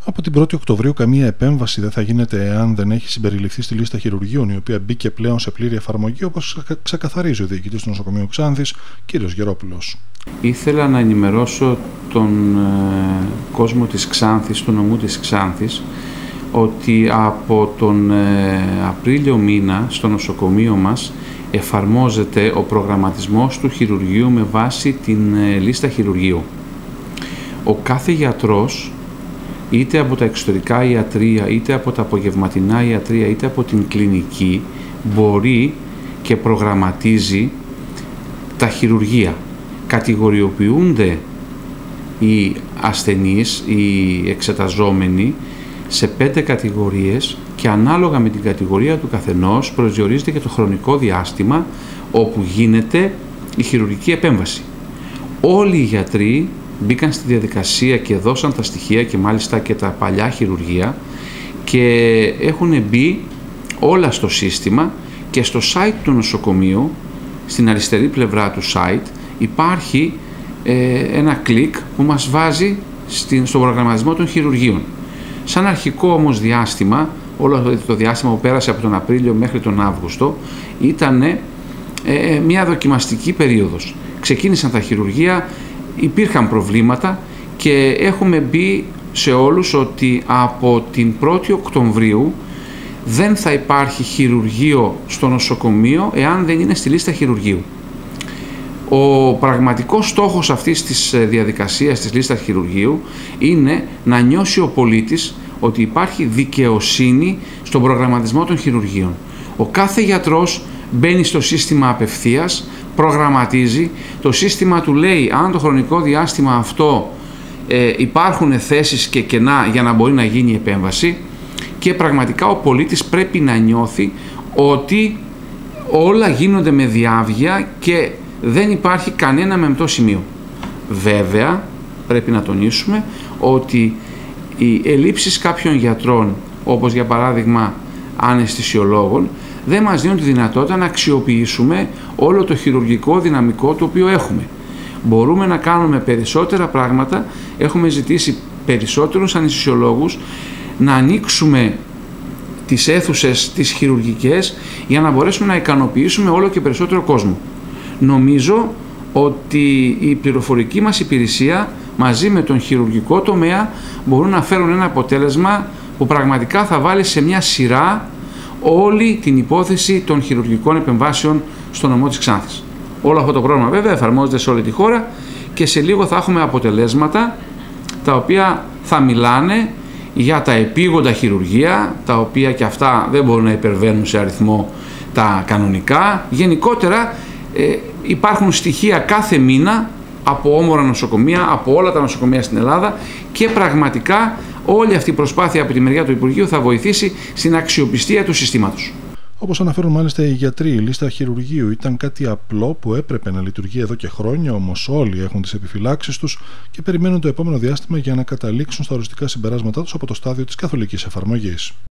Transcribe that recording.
Από την 1η Οκτωβρίου, καμία επέμβαση δεν θα γίνεται εάν δεν έχει συμπεριληφθεί στη λίστα χειρουργείων, η οποία μπήκε πλέον σε πλήρη εφαρμογή, όπως ξεκαθαρίζει ο διοικητής του νοσοκομείου Ξάνθης, κ. Γερόπουλος. Ήθελα να ενημερώσω τον κόσμο της Ξάνθης, του νομού της Ξάνθης, ότι από τον Απρίλιο μήνα στο νοσοκομείο μας εφαρμόζεται ο προγραμματισμός του χειρουργείου με βάση την λίστα χειρουργείου. Ο κάθε γιατρός, είτε από τα εξωτερικά ιατρεία, είτε από τα απογευματινά ιατρεία, είτε από την κλινική, μπορεί και προγραμματίζει τα χειρουργεία. Κατηγοριοποιούνται οι ασθενείς, οι εξεταζόμενοι, σε 5 κατηγορίες και ανάλογα με την κατηγορία του καθενός προσδιορίζεται και το χρονικό διάστημα όπου γίνεται η χειρουργική επέμβαση. Όλοι οι γιατροί μπήκαν στη διαδικασία και δώσαν τα στοιχεία και μάλιστα και τα παλιά χειρουργεία και έχουν μπει όλα στο σύστημα και στο site του νοσοκομείου, στην αριστερή πλευρά του site, υπάρχει ένα κλικ που μας βάζει στον προγραμματισμό των χειρουργείων. Σαν αρχικό όμως διάστημα, όλο το διάστημα που πέρασε από τον Απρίλιο μέχρι τον Αύγουστο, ήταν μια δοκιμαστική περίοδος. Ξεκίνησαν τα χειρουργεία, υπήρχαν προβλήματα και έχουμε μπει σε όλους ότι από την 1η Οκτωβρίου δεν θα υπάρχει χειρουργείο στο νοσοκομείο εάν δεν είναι στη λίστα χειρουργείου. Ο πραγματικός στόχος αυτής της διαδικασίας της λίστας χειρουργείου είναι να νιώσει ο πολίτης ότι υπάρχει δικαιοσύνη στον προγραμματισμό των χειρουργείων. Ο κάθε γιατρός μπαίνει στο σύστημα απευθείας, προγραμματίζει, το σύστημα του λέει αν το χρονικό διάστημα αυτό υπάρχουν θέσεις και κενά για να μπορεί να γίνει η επέμβαση και πραγματικά ο πολίτης πρέπει να νιώθει ότι όλα γίνονται με διάβγεια και δεν υπάρχει κανένα μεμπτό σημείο. Βέβαια, πρέπει να τονίσουμε ότι οι ελλείψεις κάποιων γιατρών, όπως για παράδειγμα αναισθησιολόγων, δεν μας δίνουν τη δυνατότητα να αξιοποιήσουμε όλο το χειρουργικό δυναμικό το οποίο έχουμε. Μπορούμε να κάνουμε περισσότερα πράγματα, έχουμε ζητήσει περισσότερους αναισθησιολόγους, να ανοίξουμε τις αίθουσες τις χειρουργικές για να μπορέσουμε να ικανοποιήσουμε όλο και περισσότερο κόσμο. Νομίζω ότι η πληροφορική μας υπηρεσία μαζί με τον χειρουργικό τομέα μπορούν να φέρουν ένα αποτέλεσμα που πραγματικά θα βάλει σε μια σειρά όλη την υπόθεση των χειρουργικών επεμβάσεων στο νομό της Ξάνθης. Όλο αυτό το πρόγραμμα βέβαια εφαρμόζεται σε όλη τη χώρα και σε λίγο θα έχουμε αποτελέσματα τα οποία θα μιλάνε για τα επίγοντα χειρουργεία, τα οποία και αυτά δεν μπορούν να υπερβαίνουν σε αριθμό τα κανονικά. Γενικότερα υπάρχουν στοιχεία κάθε μήνα από όμορα νοσοκομεία, από όλα τα νοσοκομεία στην Ελλάδα και πραγματικά όλη αυτή η προσπάθεια από τη μεριά του Υπουργείου θα βοηθήσει στην αξιοπιστία του συστήματος. Όπως αναφέρουν μάλιστα οι γιατροί, η λίστα χειρουργείου ήταν κάτι απλό που έπρεπε να λειτουργεί εδώ και χρόνια, όμως όλοι έχουν τις επιφυλάξεις τους και περιμένουν το επόμενο διάστημα για να καταλήξουν στα οριστικά συμπεράσματά τους από το στάδιο της καθολικής εφαρμογής.